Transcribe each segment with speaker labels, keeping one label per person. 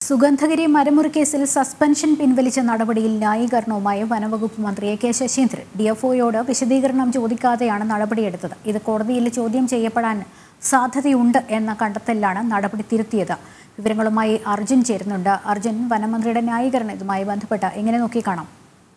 Speaker 1: സുഗന്ധഗിരി മരമുറി കേസിൽ സസ്പെൻഷൻ പിൻവലിച്ച നടപടിയിൽ ന്യായീകരണവുമായി വനവകുപ്പ് മന്ത്രി എ കെ ശശീന്ദ്രൻ ഡിഎഫ്ഒയോട് വിശദീകരണം ചോദിക്കാതെയാണ് നടപടിയെടുത്തത്. ഇത് കോടതിയിൽ ചോദ്യം ചെയ്യപ്പെടാൻ സാധ്യതയുണ്ട് എന്ന കണ്ടെത്തലിലാണ് നടപടി തിരുത്തിയത്. വിവരങ്ങളുമായി അർജുൻ ചേരുന്നുണ്ട്. അർജുൻ, വനമന്ത്രിയുടെ ന്യായീകരണം ഇതുമായി ബന്ധപ്പെട്ട് എങ്ങനെ നോക്കിക്കാണാം?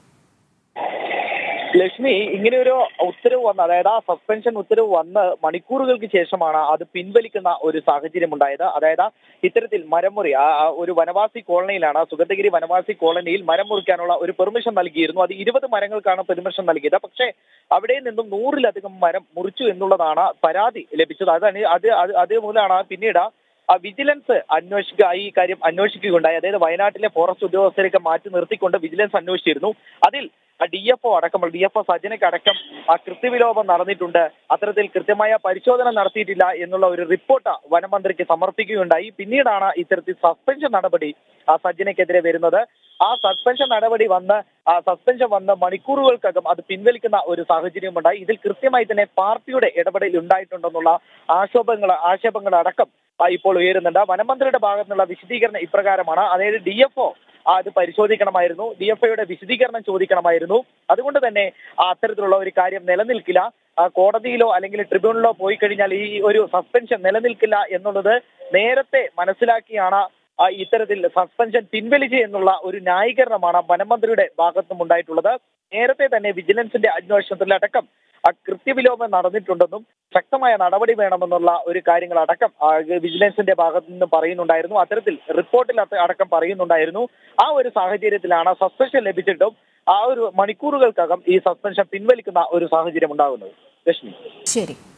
Speaker 2: ലക്ഷ്മി, ഇങ്ങനെയൊരു ഉത്തരവ് വന്ന്, അതായത് ആ സസ്പെൻഷൻ ഉത്തരവ് വന്ന് മണിക്കൂറുകൾക്ക് ശേഷമാണ് അത് പിൻവലിക്കുന്ന ഒരു സാഹചര്യം ഉണ്ടായത്. അതായത് ഇത്തരത്തിൽ മരമുറി ഒരു വനവാസി കോളനിയിലാണ്, സുഗന്ധഗിരി വനവാസി കോളനിയിൽ മരം മുറിക്കാനുള്ള ഒരു പെർമിഷൻ നൽകിയിരുന്നു. അത് 20 മരങ്ങൾക്കാണ് പെർമിഷൻ നൽകിയത്. പക്ഷേ അവിടെ നിന്നും 100-ലധികം മരം മുറിച്ചു എന്നുള്ളതാണ് പരാതി ലഭിച്ചത്. അതുമൂലമാണ് പിന്നീട് വിജിലൻസ് ഈ കാര്യം അന്വേഷിക്കുകയുണ്ടായി. അതായത് വയനാട്ടിലെ ഫോറസ്റ്റ് ഉദ്യോഗസ്ഥരെയൊക്കെ മാറ്റി നിർത്തിക്കൊണ്ട് വിജിലൻസ് അന്വേഷിച്ചിരുന്നു. അതിൽ ഡിഎഫ്ഒ സജനയ്ക്ക് അടക്കം കൃത്യവിലോപം നടന്നിട്ടുണ്ട്, അത്തരത്തിൽ കൃത്യമായ പരിശോധന നടത്തിയിട്ടില്ല എന്നുള്ള ഒരു റിപ്പോർട്ട് വനമന്ത്രിക്ക് സമർപ്പിക്കുകയുണ്ടായി. പിന്നീടാണ് ഇത്തരത്തിൽ സസ്പെൻഷൻ നടപടി സജനയ്ക്കെതിരെ വരുന്നത്. ആ സസ്പെൻഷൻ വന്ന് മണിക്കൂറുകൾക്കകം അത് പിൻവലിക്കുന്ന ഒരു സാഹചര്യമുണ്ടായി. ഇതിൽ കൃത്യമായി തന്നെ പാർട്ടിയുടെ ഇടപെടൽ ഉണ്ടായിട്ടുണ്ടെന്നുള്ള ആക്ഷേപങ്ങൾ അടക്കം ഇപ്പോൾ ഉയരുന്നുണ്ട്. വനമന്ത്രിയുടെ ഭാഗത്തു നിന്നുള്ള വിശദീകരണം ഇപ്രകാരമാണ്. അതായത് ഡിഎഫ്ഒ അത് പരിശോധിക്കണമായിരുന്നു, ഡിഎഫ്ഒയുടെ വിശദീകരണം ചോദിക്കണമായിരുന്നു. അതുകൊണ്ട് തന്നെ അത്തരത്തിലുള്ള ഒരു കാര്യം നിലനിൽക്കില്ല. കോടതിയിലോ അല്ലെങ്കിൽ ട്രിബ്യൂണലിലോ പോയി കഴിഞ്ഞാൽ ഈ ഒരു സസ്പെൻഷൻ നിലനിൽക്കില്ല എന്നുള്ളത് നേരത്തെ മനസ്സിലാക്കിയാണ് ഇത്തരത്തിൽ സസ്പെൻഷൻ പിൻവലിച്ച് എന്നുള്ള ഒരു ന്യായീകരണമാണ് വനമന്ത്രിയുടെ ഭാഗത്തും ഉണ്ടായിട്ടുള്ളത്. നേരത്തെ തന്നെ വിജിലൻസിന്റെ അന്വേഷണത്തിലടക്കം കൃത്യവിലോപം നടന്നിട്ടുണ്ടെന്നും ശക്തമായ നടപടി വേണമെന്നുള്ള ഒരു കാര്യങ്ങളടക്കം വിജിലൻസിന്റെ ഭാഗത്തു നിന്ന് പറയുന്നുണ്ടായിരുന്നു. അത്തരത്തിൽ റിപ്പോർട്ടിൽ അടക്കം പറയുന്നുണ്ടായിരുന്നു. ആ ഒരു സാഹചര്യത്തിലാണ് സസ്പെൻഷൻ ലഭിച്ചിട്ടും ആ ഒരു മണിക്കൂറുകൾക്കകം ഈ സസ്പെൻഷൻ പിൻവലിക്കുന്ന ഒരു സാഹചര്യം ഉണ്ടാകുന്നത്. ലക്ഷ്മി,
Speaker 1: ശരി.